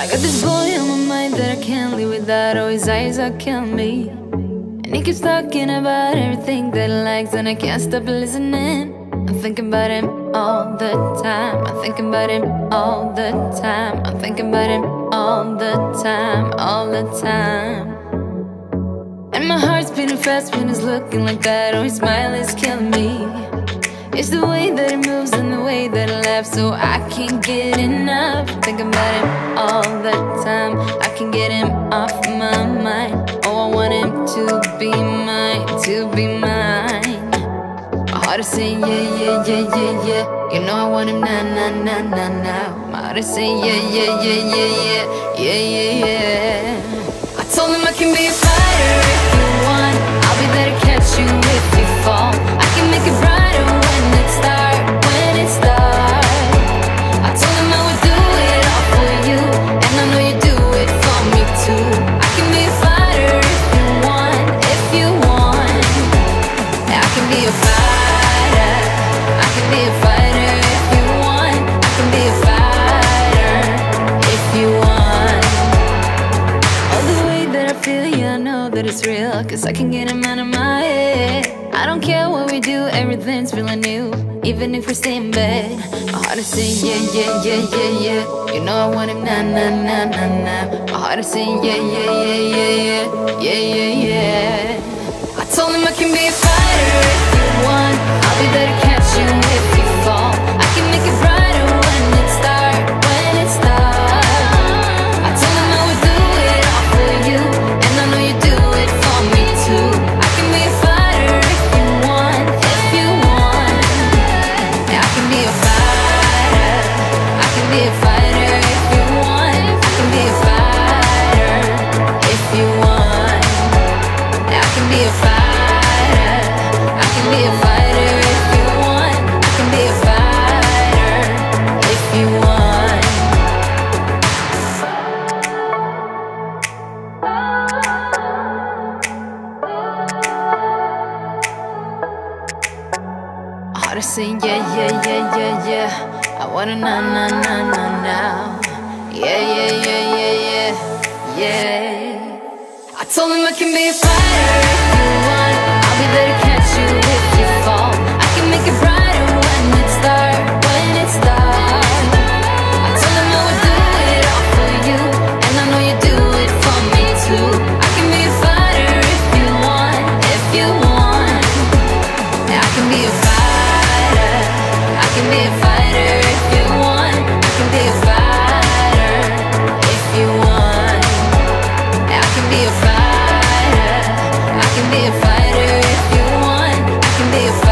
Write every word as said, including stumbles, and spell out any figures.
got this boy on my mind that I can't live without. Oh, his eyes are killing me. And he keeps talking about everything that he likes, and I can't stop listening. I'm thinking about him all the time. I'm thinking about him all the time. I'm thinking about him all the time, all the time. And my heart's beating fast when he's looking like that. Oh, his smile is killing me. It's the way that he moves and the way that he laughs, so I can't get enough. Thinking about him all the time. I can't get him off my mind. Oh, I want him to be mine, to be mine. My heart is saying yeah, yeah, yeah, yeah, yeah. You know I want him now, now, now, now, now. My heart is saying yeah, yeah, yeah, yeah, yeah, yeah, yeah, yeah. I told him I can be a fighter if you want. I'll be there to catch you if you fall. I can make it brighter when it starts, when it starts. I told him I would do it all for you, and I know you do it for me too. I can be a fighter if you want, if you want. I can be a fighter, I can be a fighter if you want. I can be a fighter if you want. All the way that I feel, yeah, I know that it's real, cause I can get him out of my head. I don't care what we do, everything's feeling new, even if we stay in bed. My heart is saying yeah, yeah, yeah, yeah, yeah. You know I want him now, now, now, now, now. My heart is saying yeah, yeah, yeah, yeah, yeah, yeah, yeah, yeah. I told him I can be a fighter if you want. I'll be there to catch you if you fall. I can make it brighter when it starts, when it starts. I told him I would do it all for you, and I know you do it for me too. I can be a fighter if you want, if you want. Yeah, I can be a fighter, I can be a fighter if you want. I can be a fighter if you want. Yeah, I can be a fighter, I can be a fighter if you want. I can be a fighter if you want. My heart is saying yeah, yeah, yeah, yeah, yeah. I wanna now, now, now, now, now. Yeah, yeah, yeah, yeah, yeah, yeah. I told him I can be a fighter if you want. I'll be there to catch you if you fall. I can make it brighter when it starts, when it starts. I told him I would do it all for you, and I know you do it for me too. I can be a fighter if you want, if you want. Yeah, I can be a fighter, I can be a fighter if you want. I can be a fighter if you want. Yeah, I can be a fighter, I can be a fighter if you want. I can be a fighter.